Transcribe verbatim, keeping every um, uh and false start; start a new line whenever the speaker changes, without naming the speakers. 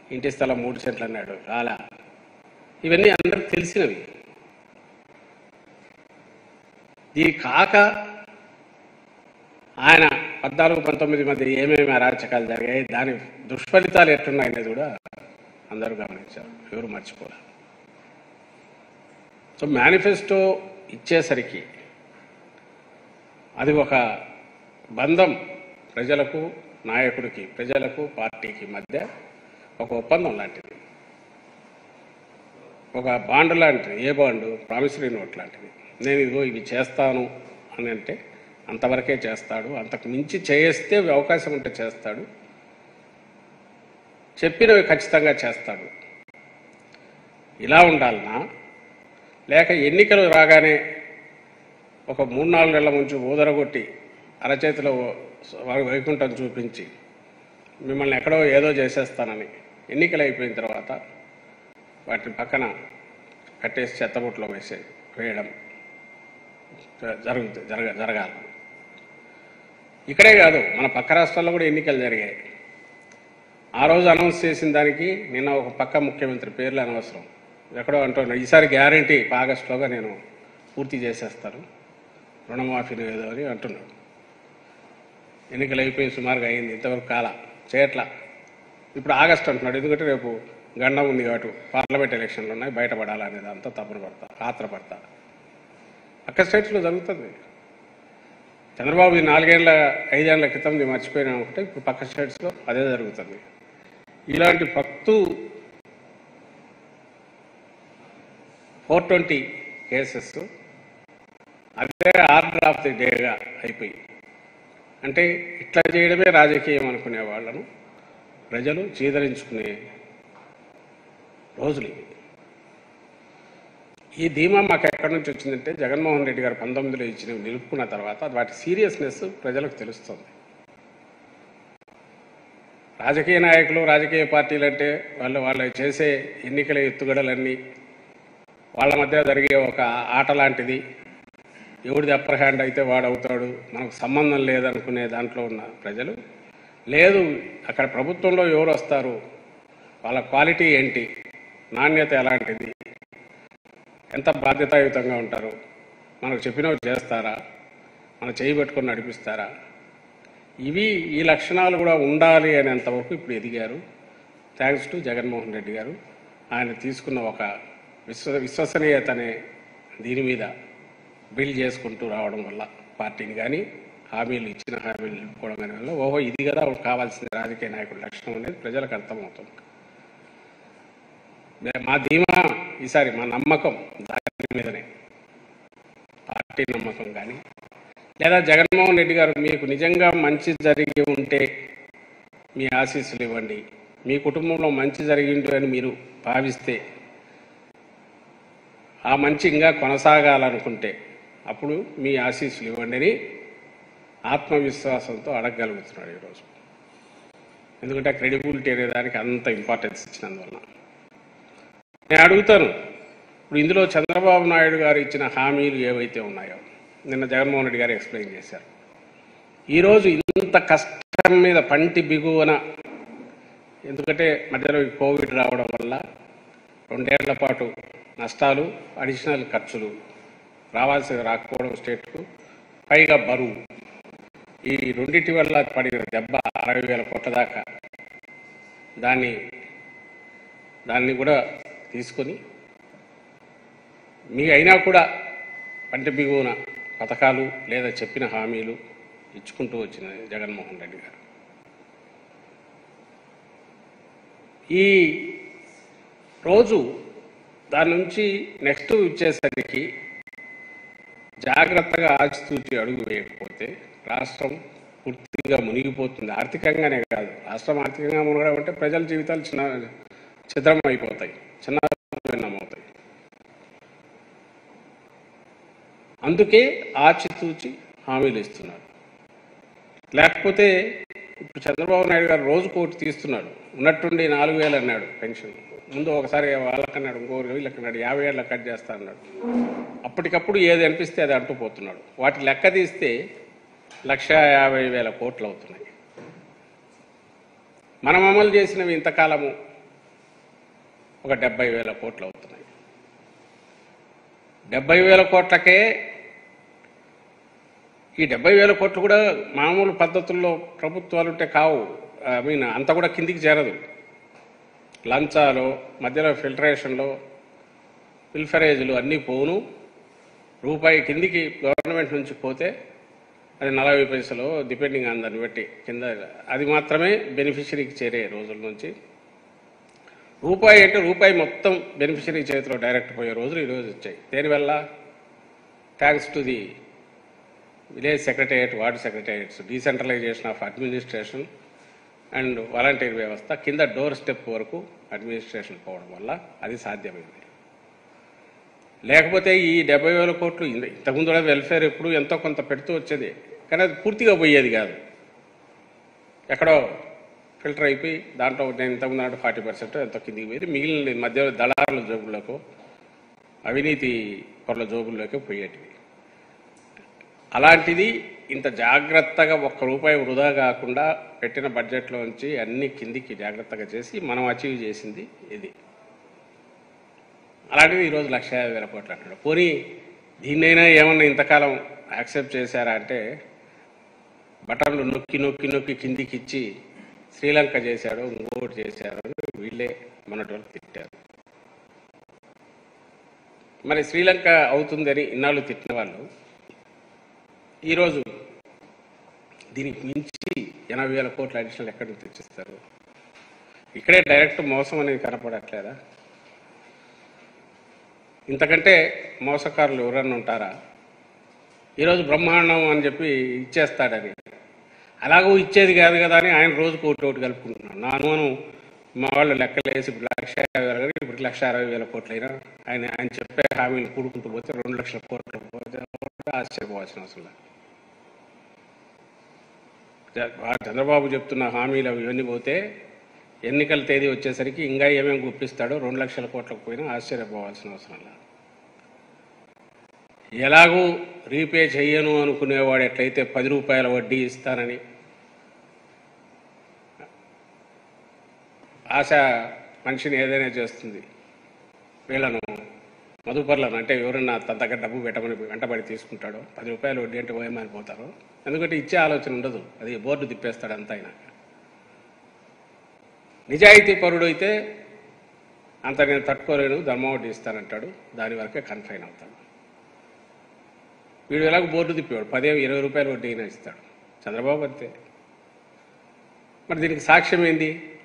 ఇంటి స్థలం మూడు సెంట్లు అన్నాడు అలా. ఇవన్నీ అందరికి తెలిసినవి. ఇది కాక ఆయన పద్నాలుగు పంతొమ్మిది మధ్య ఏమేమి అరాచకాలు జరిగాయి, దాని దుష్ఫలితాలు ఎట్లున్నాయనేది కూడా అందరూ గమనించారు, ఎవరు మర్చిపోరు. సో మేనిఫెస్టో ఇచ్చేసరికి అది ఒక బంధం, ప్రజలకు నాయకుడికి, ప్రజలకు పార్టీకి మధ్య ఒక ఒప్పందం లాంటిది, ఒక బాండ్ లాంటిది. ఏ బాండు? ప్రామిసరీ నోట్ లాంటిది. నేను ఇదిగో ఇవి చేస్తాను అని అంటే అంతవరకే చేస్తాడు, అంతకు మించి చేస్తే అవకాశం ఉంటే చేస్తాడు, చెప్పినవి ఖచ్చితంగా చేస్తాడు. ఇలా ఉండాలనా, లేక ఎన్నికలు రాగానే ఒక మూడు నాలుగు నెలల ముంచి ఊదరగొట్టి అరచేతిలో వైకుంఠం చూపించి మిమ్మల్ని ఎక్కడో ఏదో చేసేస్తానని ఎన్నికలు అయిపోయిన తర్వాత వాటిని పక్కన కట్టేసి చెత్తబుట్లో వేసే వేయడం జరుగుతుంది, జరగ జరగాలి. ఇక్కడే కాదు, మన పక్క రాష్ట్రాల్లో కూడా ఎన్నికలు జరిగాయి. ఆ రోజు అనౌన్స్ చేసిన దానికి నిన్న ఒక పక్క ముఖ్యమంత్రి, పేర్లు అనవసరం, ఎక్కడో అంటున్నాడు ఈసారి గ్యారంటీ ఆగస్టులోగా నేను పూర్తి చేసేస్తాను రుణమాఫీని ఏదో అని అంటున్నాడు. ఎన్నికలు అయిపోయి సుమారుగా అయింది, ఇంతవరకు కాల చేయట్లా. ఇప్పుడు ఆగస్టు అంటున్నాడు, ఎందుకంటే రేపు గండం ఉంది కాబట్టి పార్లమెంట్ ఎలక్షన్లు ఉన్నాయి, బయటపడాలనేది అంతా తప్పులు పడతా ఆత్రపడతా. అక్కడ స్టేట్స్లో జరుగుతుంది. చంద్రబాబు నాలుగేళ్ల ఐదేళ్ల క్రితం మర్చిపోయినా ఒకటే, ఇప్పుడు పక్క స్టేట్స్లో అదే జరుగుతుంది. ఇలాంటి పక్తు ఫోర్ ట్వంటీ కేసెస్ అదే ఆర్డర్ ఆఫ్ ది డేగా అయిపోయి, అంటే ఇట్లా చేయడమే రాజకీయం అనుకునే వాళ్ళను ప్రజలు చీదరించుకునే రోజులు ఇవి. ఈ ధీమా మాకు ఎక్కడి నుంచి వచ్చిందంటే జగన్మోహన్ రెడ్డి గారు పంతొమ్మిదిలో ఇచ్చినవి నిలుపుకున్న తర్వాత వాటి సీరియస్నెస్ ప్రజలకు తెలుస్తుంది. రాజకీయ నాయకులు, రాజకీయ పార్టీలు అంటే వాళ్ళు వాళ్ళు చేసే ఎన్నికల ఎత్తుగడలన్నీ వాళ్ళ మధ్య జరిగే ఒక ఆట లాంటిది. ఎవడిది అప్పర్ హ్యాండ్ అయితే వాడవుతాడు, మనకు సంబంధం లేదనుకునే దాంట్లో ఉన్న ప్రజలు, లేదు అక్కడ ప్రభుత్వంలో ఎవరు వస్తారు, వాళ్ళ క్వాలిటీ ఏంటి, నాణ్యత ఎలాంటిది, ఎంత బాధ్యతాయుతంగా ఉంటారు, మనకు చెప్పినవి చేస్తారా, మనం చేయి పెట్టుకొని నడిపిస్తారా, ఇవి ఈ లక్షణాలు కూడా ఉండాలి అనేంతవరకు ఇప్పుడు ఎదిగారు. థ్యాంక్స్ టు జగన్మోహన్ రెడ్డి గారు. ఆయన తీసుకున్న ఒక విశ్వ విశ్వసనీయతనే దీని మీద బిల్డ్ చేసుకుంటూ రావడం వల్ల పార్టీని కానీ హామీలు ఇచ్చిన హామీలు నిలుపుకోవడం కానీ వల్ల ఓహో ఇది కదా కావాల్సిన రాజకీయ నాయకుల లక్షణం అనేది ప్రజలకు అర్థమవుతుంది. మా ధీమా ఈసారి మా నమ్మకం దాని మీదనే, పార్టీ నమ్మకం కానీ లేదా జగన్మోహన్ రెడ్డి గారు మీకు నిజంగా మంచి జరిగి ఉంటే మీ ఆశీస్సులు ఇవ్వండి, మీ కుటుంబంలో మంచి జరిగిండు అని మీరు భావిస్తే ఆ మంచి ఇంకా కొనసాగాలనుకుంటే అప్పుడు మీ ఆశీస్సులు ఇవ్వండి అని ఆత్మవిశ్వాసంతో అడగగలుగుతున్నాడు ఈరోజు. ఎందుకంటే క్రెడిబిలిటీ అనే దానికి అంత ఇంపార్టెన్స్ ఇచ్చినందువల్ల నేను అడుగుతాను. ఇప్పుడు ఇందులో చంద్రబాబు నాయుడు గారు ఇచ్చిన హామీలు ఏవైతే ఉన్నాయో నిన్న జగన్మోహన్ రెడ్డి గారు ఎక్స్ప్లెయిన్ చేశారు. ఈరోజు ఇంత కష్టం మీద పంటి బిగువన, ఎందుకంటే మధ్యలో కోవిడ్ రావడం వల్ల రెండేళ్ల పాటు నష్టాలు, అడిషనల్ ఖర్చులు, రావాల్సిన రాకపోవడం స్టేట్కు, పైగా బరువు, ఈ రెండింటి వల్ల పడిన దెబ్బ అరవై వేల కోట్ల దాకా, దాన్ని దాన్ని కూడా తీసుకొని మీ అయినా కూడా పంట బిగువన పథకాలు లేదా చెప్పిన హామీలు ఇచ్చుకుంటూ వచ్చిన జగన్మోహన్ రెడ్డి గారు ఈ రోజు దాని నుంచి నెక్స్ట్ వచ్చేసరికి జాగ్రత్తగా ఆచితూచి అడుగు వేయకపోతే రాష్ట్రం పూర్తిగా మునిగిపోతుంది. ఆర్థికంగానే కాదు, రాష్ట్రం ఆర్థికంగా మునగడం అంటే ప్రజల జీవితాలు చిన్న చిత్రం అయిపోతాయి, చిన్న భిన్నమవుతాయి. అందుకే ఆచితూచి హామీలు ఇస్తున్నారు. లేకపోతే ఇప్పుడు చంద్రబాబు నాయుడు గారు రోజు కోటి తీస్తున్నాడు, ఉన్నట్టుండి నాలుగు వేలు అన్నాడు పెన్షన్, ముందు ఒకసారి వాళ్ళకన్నాడు, ఇంకోరు వీళ్ళకన్నాడు, యాభై ఏళ్ళ కట్ చేస్తా అన్నాడు. అప్పటికప్పుడు ఏది అనిపిస్తే అది అంటుపోతున్నాడు. వాటి లెక్క తీస్తే లక్ష యాభై వేల కోట్లు అవుతున్నాయి. మనం అమలు చేసినవి ఇంతకాలము ఒక డెబ్బై వేల కోట్లు అవుతున్నాయి. డెబ్బై వేల కోట్లకే ఈ డెబ్బై వేల కోట్లు కూడా మామూలు పద్ధతుల్లో ప్రభుత్వాలు ఉంటే కావు. ఐ మీన్ అంత కూడా కిందికి చేరదు. లంచాలు, మధ్యలో ఫిల్టరేషన్లో ఫిల్ఫరేజ్లు అన్నీ పోను. రూపాయి కిందికి గవర్నమెంట్ నుంచి పోతే అది నలభై పైసలు డిపెండింగ్ ఆన్ దాన్ని బట్టి కింద అది మాత్రమే బెనిఫిషరీకి చేరే రోజుల నుంచి. రూపాయి అంటే రూపాయి మొత్తం బెనిఫిషరీ చేతిలో డైరెక్ట్ పోయే రోజులు ఈరోజు వచ్చాయి. దేనివల్ల? Thanks to the village secretariat, ward secretariats, decentralisation of administration and volunteer వ్యవస్థ కింద డోర్ స్టెప్ వరకు అడ్మినిస్ట్రేషన్ పోవడం వల్ల అది సాధ్యమైంది. లేకపోతే ఈ డెబ్బై వేల కోట్లు ఇంతకుముందు కూడా వెల్ఫేర్ ఎప్పుడు ఎంతో కొంత పెడుతూ వచ్చేది, కానీ అది పూర్తిగా పోయేది కాదు. ఎక్కడో ఫిల్టర్ అయిపోయి దాంట్లో నేను ఇంతకుముందు అంటే ఫార్టీ పర్సెంట్ ఎంతో కిందికి పోయేది, మిగిలిన మధ్య దళారుల జోబుల్లోకి, అవినీతి పరుల జోబుల్లోకి పోయేటివి. అలాంటిది ఇంత జాగ్రత్తగా ఒక్క రూపాయి వృధా కాకుండా పెట్టిన బడ్జెట్లో నుంచి అన్ని కిందికి జాగ్రత్తగా చేసి మనం అచీవ్ చేసింది ఇది. అలాంటిది ఈరోజు లక్ష యాభై వేల కోట్లు అంటాడు. పోనీ దీన్నైనా ఏమన్నా ఇంతకాలం యాక్సెప్ట్ చేశారా అంటే బటన్లు నొక్కి నొక్కి నొక్కి కిందికి ఇచ్చి శ్రీలంక చేశాడు, ఇంకోటి చేశాడు అని వీళ్ళే మొన్నటి వరకు తిట్టారు. మరి శ్రీలంక అవుతుందని ఇన్నాళ్ళు తిట్టిన వాళ్ళు ఈరోజు దీనికి మించి ఎనభై వేల కోట్ల అడిషనల్ ఎక్కడి నుంచి తెచ్చిస్తారు? ఇక్కడే డైరెక్ట్ మోసం అనేది కనపడట్లేదా? ఇంతకంటే మోసకారులు ఎవరన్నా ఉంటారా? ఈరోజు బ్రహ్మాండం అని చెప్పి ఇచ్చేస్తాడని, అలాగూ ఇచ్చేది కాదు కదా అని ఆయన రోజుకు ఒకటి ఒకటి కలుపుకుంటున్నాను. నా అనుమానం మా వాళ్ళు లెక్కలేసి ఇప్పుడు లక్ష యాభై వేల కానీ ఇప్పుడు లక్ష అరవై వేల కోట్లైనా ఆయన ఆయన చెప్పే హామీలు కూడుకుంటూ పోతే రెండు లక్షల కోట్లు పోతే ఆశ్చర్యపోవాల్సిన అవసరం లేదు. చంద్రబాబు చెప్తున్న హామీలు ఇవన్నీ పోతే ఎన్నికల తేదీ వచ్చేసరికి ఇంకా ఏమేమి గుప్పిస్తాడో రెండు లక్షల కోట్లకు పోయినా ఆశ్చర్యపోవాల్సిన అవసరం లేదు. ఎలాగూ రీపే చెయ్యను అనుకునేవాడు ఎట్లయితే పది రూపాయల వడ్డీ ఇస్తానని ఆశ మనిషిని ఏదైనా చేస్తుంది, వీళ్ళను మధుపర్లను అంటే ఎవరన్నా తన దగ్గర డబ్బు పెట్టమని వెంటబడి తీసుకుంటాడో పది రూపాయలు వడ్డీ అంటే పోయమనిపోతారో, ఎందుకంటే ఇచ్చే ఆలోచన ఉండదు, అది బోర్డు తిప్పేస్తాడు అంత. అయినా నిజాయితీ పరుడు అయితే అంత నేను తట్టుకోలేను, ధర్మం వడ్డీ ఇస్తానంటాడు, దాని వరకే కన్ఫైన్ అవుతాడు. వీడు ఎలాగో బోర్డు తిప్పేవాడు పదే ఇరవై రూపాయలు వడ్డీ అయినా ఇస్తాడు. చంద్రబాబు అంతే. మరి దీనికి సాక్ష్యం ఏంది?